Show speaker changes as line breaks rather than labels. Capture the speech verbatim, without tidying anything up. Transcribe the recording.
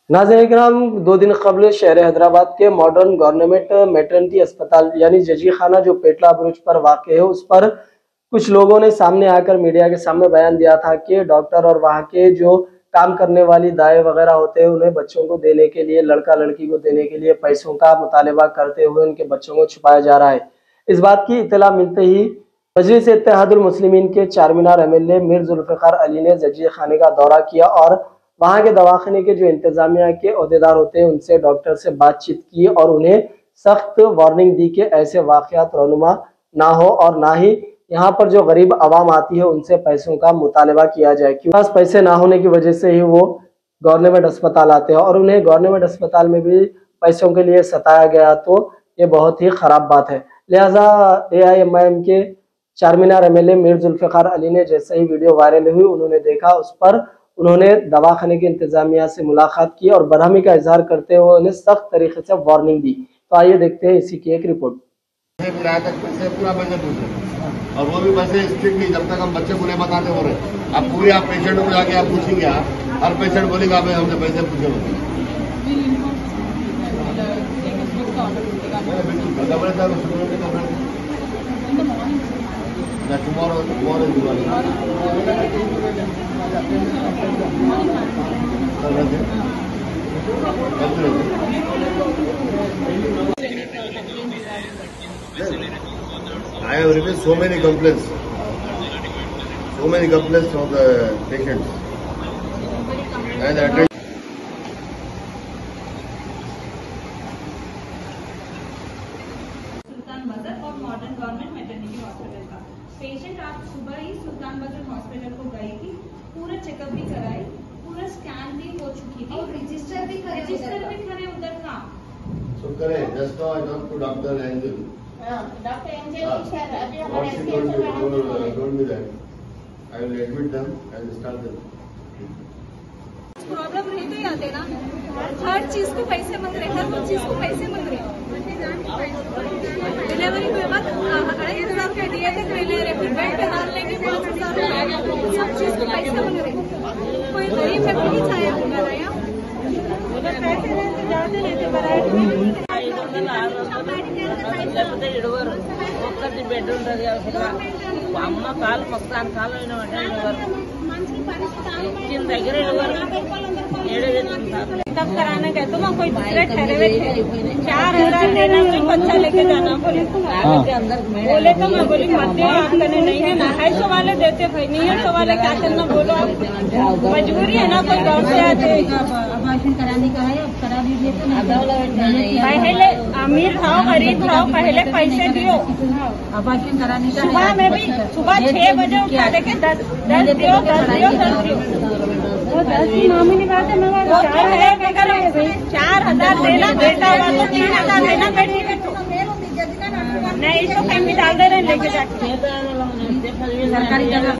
नाज़रीन किराम, दो दिन कबल शहर हैदराबाद के मॉडर्न गवर्नमेंट मैटरनिटी अस्पताल यानी जजी खाना जो पेटला ब्रिज पर वाक़ है, उस पर कुछ लोगों ने सामने आकर मीडिया के सामने बयान दिया था कि डॉक्टर और वहां के जो काम करने वाली दाएं वगैरह होते हैं, उन्हें बच्चों को देने के लिए, लड़का लड़की को देने के लिए पैसों का मुतालबा करते हुए उनके बच्चों को छुपाया जा रहा है। इस बात की इत्तला मिलते ही मजलिस इत्तेहादुल मुस्लिमीन के Charminar M L A Mir Zulfiqar Ali ने जजी खाने का दौरा किया और वहां के दवाखाने के जो इंतजामिया के अहदेदार होते हैं उनसे डॉक्टर से बातचीत की और उन्हें सख्त वार्निंग दी कि ऐसे वाक़यात रौनुमा ना हो और ना ही यहाँ पर जो गरीब आवाम आती है उनसे पैसों का मुतालबा किया जाए, क्योंकि पास पैसे ना होने की वजह से ही वो गवर्नमेंट अस्पताल आते हैं और उन्हें गवर्नमेंट अस्पताल में भी पैसों के लिए सताया गया, तो ये बहुत ही ख़राब बात है। लिहाजा ए आई एम आई एम के Charminar M L A Mir Zulfiqar Ali ने जैसे ही वीडियो वायरल हुई, उन्होंने देखा, उस पर उन्होंने दवाखाने की इंतजामिया से मुलाकात की और बरहमी का इजहार करते हुए उन्हें सख्त तरीके से वार्निंग दी। तो आइए देखते हैं इसी की एक रिपोर्ट।
और वो भी पैसे स्ट्रिक्टली जब तक हम बच्चे को नहीं बताते हो रहे। अब पूरे आप पेशेंट को जाके आप पूछेंगे, हर पेशेंट बोलेगा हमें हमसे पैसे पूछे tomorrow I have received so many complaints, so many complaints from the patients. And address.
Sultan Bazaar और मॉडर्न गवर्नमेंट मैटरनिटी हॉस्पिटल का पेशेंट आज सुबह ही सुल्तान बाजार हॉस्पिटल को गई थी, पूरा चेकअप भी कराई, पूरा स्कैन भी हो चुकी थी और रजिस्टर भी करे रजिस्टर भी करे उधर का
So correct. Just now I talked to Doctor Angel.
Doctor Angel sir अभी
What
हमारे
she told me, told, uh, told me that I will admit them and start them.
Problem रहते ही आते ना, हर चीज को पैसे मांग रहे, हर वो चीज को पैसे मांग रहे। डिलीवरी के बाद अढ़ाई हजार के दिए थे पहले, फिर बेड पे डालने के पाँच हजार, सब चीज को पैसे मांग रहे। कोई गरीब व्यक्ति नहीं चाहे होगा ना यार, अगर पैसे रहते जाते रहते बराबर
ఒక్కటి బెడ్ ఉంటుంది అమ్మ కాలు మొత్తాన్ని కాలు ఇచ్చిన దగ్గర तब कराने गए तो वहाँ कोई दूसरे ठहरे हुए थे, चार हजार देना कोई बच्चा लेके जाना बोले बोले तो मैं बोली मत दे, आप करने नहीं है ना, है सौ वाले देते भाई, नहीं है सौ वाले क्या करना, बोलो मजबूरी है ना, कोई दौड़ से आते
ऑपरेशन कराने का है, अब करा दीजिए।
पहले अमीर था गरीब था, पहले पैसे दियो,
ऑपरेशन कराने का
सुबह में भी सुबह छह बजे उठा देखे दस दस दियो दस दियो दस दियो, वो दस की मामूली बात है। मैं चार हजार देना बेटा हुआ तो तीन हजार देना बेटी के, नहीं इसको कहीं भी डाल दे रहे लेके जाके सरकारी जगह।